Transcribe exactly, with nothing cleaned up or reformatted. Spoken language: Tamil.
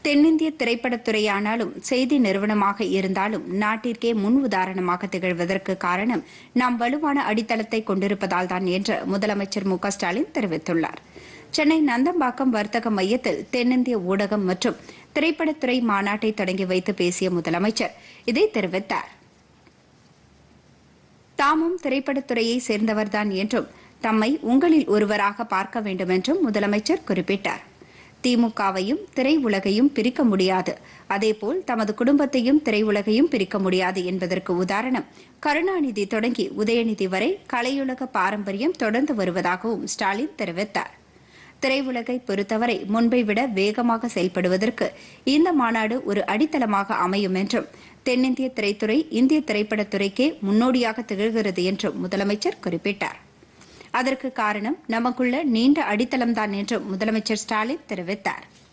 தென்னிந்திய திரைப்படத்துறையானாலும் செய்தி நிறுவனமாக இருந்தாலும் நாட்டிற்கே முன் உதாரணமாக திகழ்வதற்கு காரணம் நாம் வலுவான அடித்தளத்தை கொண்டிருப்பதால் தான் என்று முதலமைச்சர் மு க ஸ்டாலின் தெரிவித்துள்ளார். சென்னை நந்தம்பாக்கம் வர்த்தக மையத்தில் தென்னிந்திய ஊடகம் மற்றும் திரைப்படத்துறை மாநாட்டை தொடங்கி வைத்து பேசிய முதலமைச்சர் இதை தெரிவித்தார். தாமும் திரைப்படத்துறையை சேர்ந்தவர்தான் என்றும் தம்மை உங்களில் ஒருவராக பார்க்க வேண்டும் என்றும் முதலமைச்சர் குறிப்பிட்டார். திமுகவையும் திரையுலகையும் பிரிக்க முடியாது, அதேபோல் தமது குடும்பத்தையும் திரையுலகையும் பிரிக்க முடியாது என்பதற்கு உதாரணம் கருணாநிதி தொடங்கி உதயநிதி வரை கலையுலக பாரம்பரியம் தொடர்ந்து வருவதாகவும் ஸ்டாலின் தெரிவித்தார். திரையுலகை பொறுத்தவரை முன்பை விட வேகமாக செயல்படுவதற்கு இந்த மாநாடு ஒரு அடித்தளமாக அமையும் என்றும் தென்னிந்திய திரைத்துறை இந்திய திரைப்படத்துறைக்கே முன்னோடியாக திகழ்கிறது என்றும் முதலமைச்சர் குறிப்பிட்டார். அதற்கு காரணம் நமக்குள்ள நீண்ட அடித்தளம்தான் என்றும் முதலமைச்சர் ஸ்டாலின் தெரிவித்தார்.